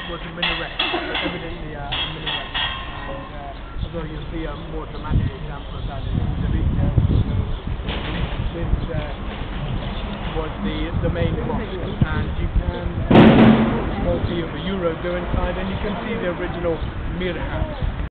was a minaret, evidently a minaret. And although you'll see a more dramatic example of that in Indonesia, this was the main mosque, and you can small view of the Euro go inside, and you can see the original mirhab.